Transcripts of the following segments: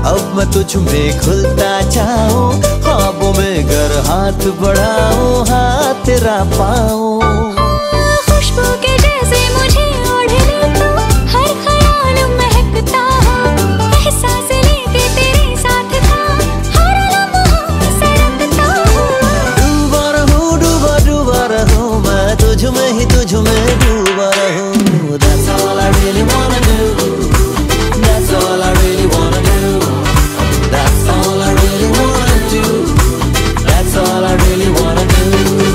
अब मैं तुझ में खुलता जाऊं, ख्वाबों में गर हाथ बढ़ाऊं, हाथ तेरा पाऊं। खुशबू के जैसे मुझे ओढ़ ले तू, हर ख्याल महकता हो, एहसास लेके तेरे साथ था, हर लम्हा सरकता हो। डूबा रहूं, डूबा डूबा रहूं, मैं तुझ में ही तुझ में डूबा रहूं। That's all I really wanna do, that's all I really wanna do, that's all I really wanna do, that's all I really wanna do.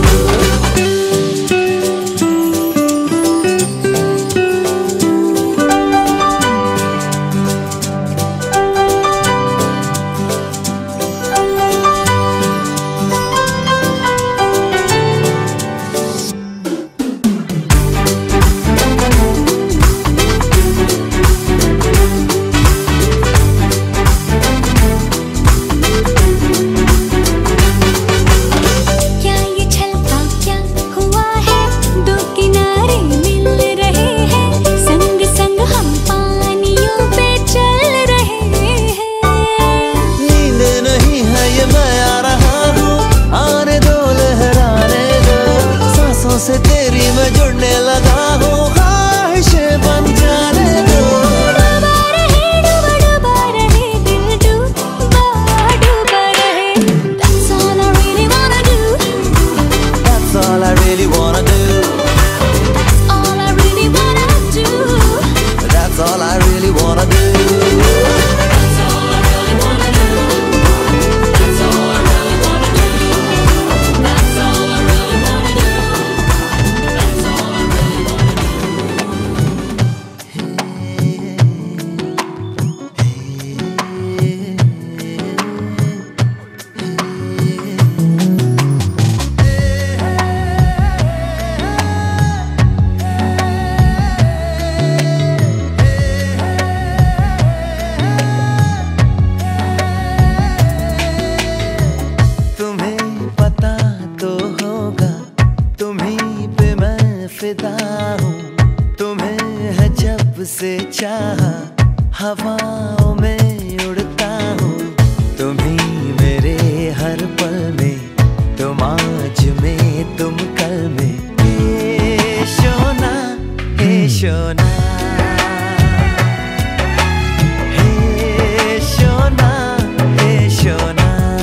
से तेरी मैं जुड़ने लगा हूँ, ख्वाहिशें बन जाने दो। डूबा रहे दिल डूबा रहे, that's all I really wanna do, that's all I really wanna do, that's all I really wanna do, that's all I really wanna do. तुम्हें है जब से चाहा, हवाओं में उड़ता हूँ, तुम ही मेरे हर पल में, तुम आज में तुम कल में। हे सोना, हे सोना, हे सोना, हे सोना।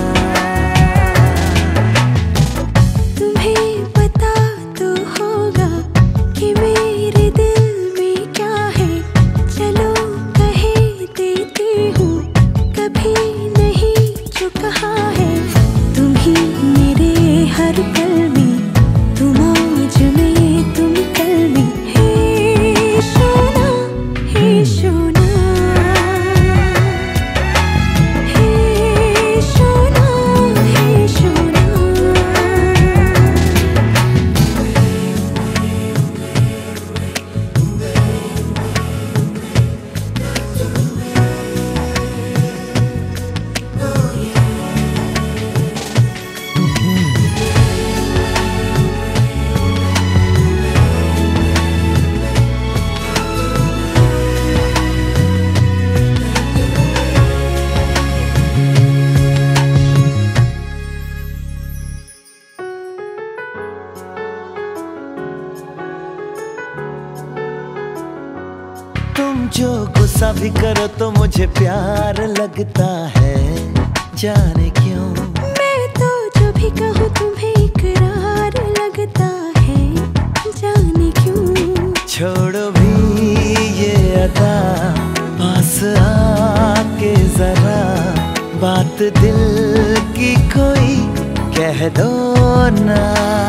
तुम जो गुस्सा भी करो तो मुझे प्यार लगता है, जाने क्यों। मैं तो जो भी कहूँ तुम्हें इकरार लगता है, जाने क्यों। छोड़ो भी ये अदा, पास आके जरा बात दिल की कोई कह दो ना।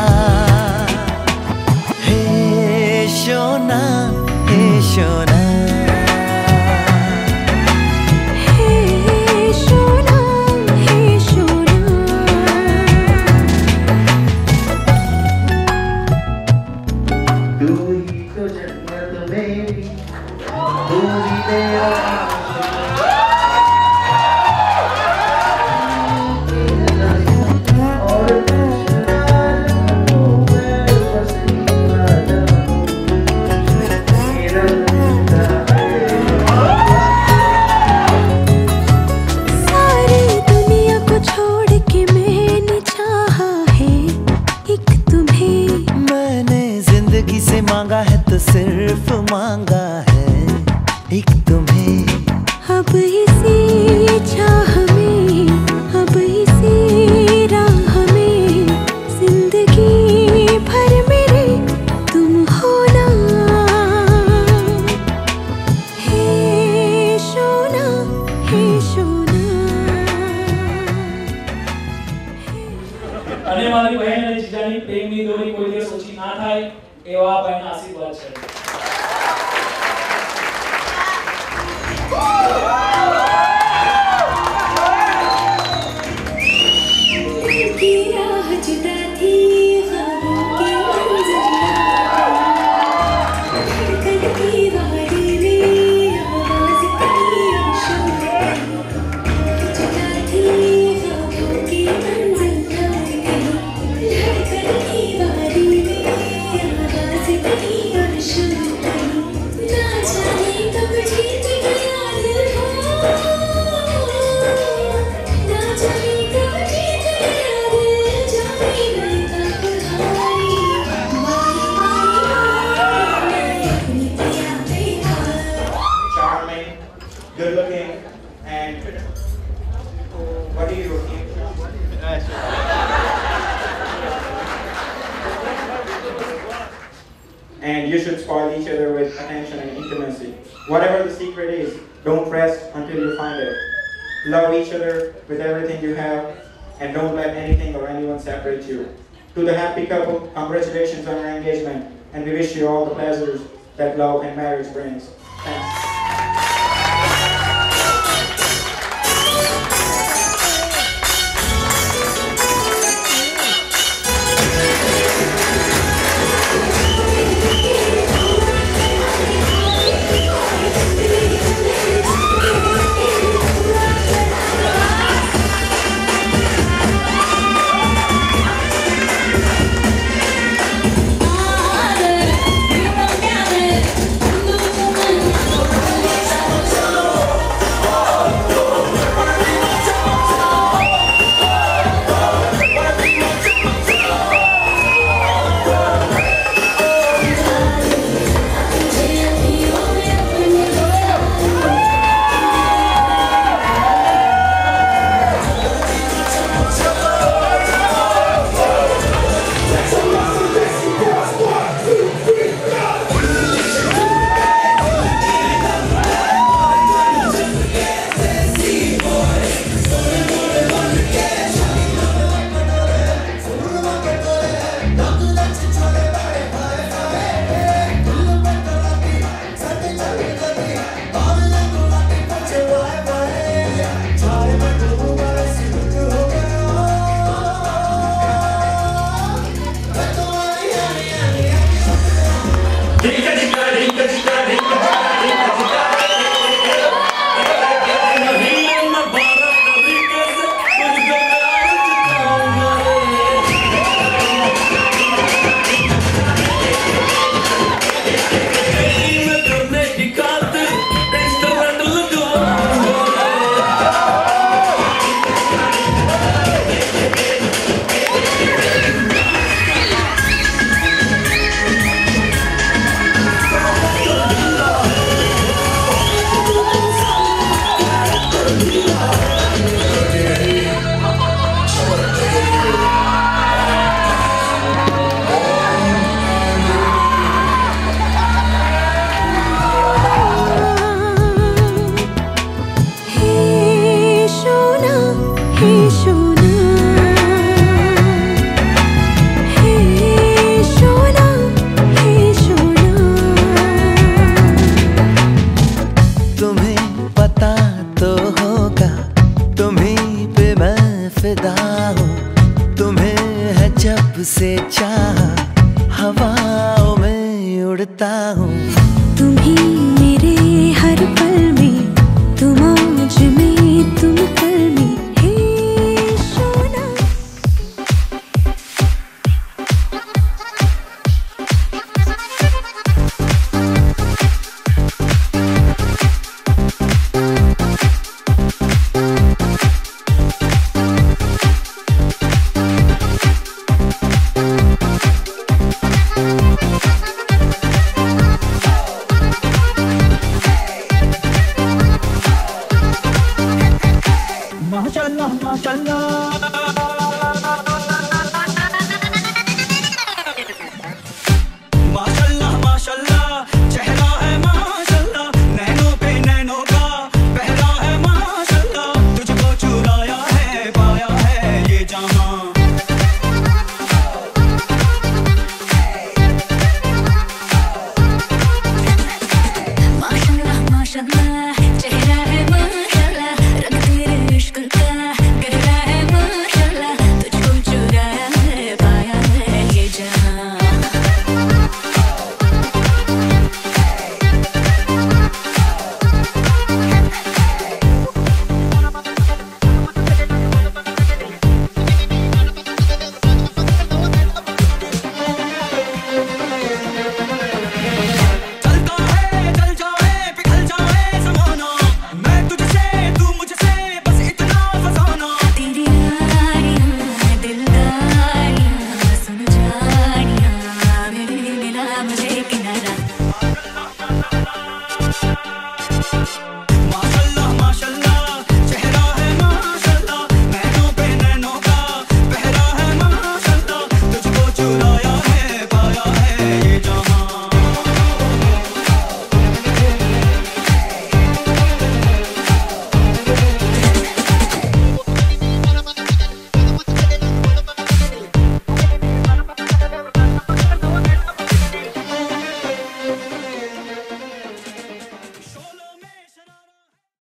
हे सोना, हे सोना, પૈસાની પ્રેમની દોરી કોઈ દિવસ ઓછી ના થાય એવા ભાઈના આશીર્વાદ છે. Good looking, and what are you looking? And you should spoil each other with attention and intimacy. Whatever the secret is, don't rest until you find it. Love each other with everything you have, and don't let anything or anyone separate you. To the happy couple, congratulations on your engagement, and we wish you all the pleasures that love and marriage brings. Thanks. से चाह हवाओं में उड़ता हूँ। तुम ही मेरे हर पल में, तुम आज में तुम कल में, हे सोना। माशाल्लाह माशाल्लाह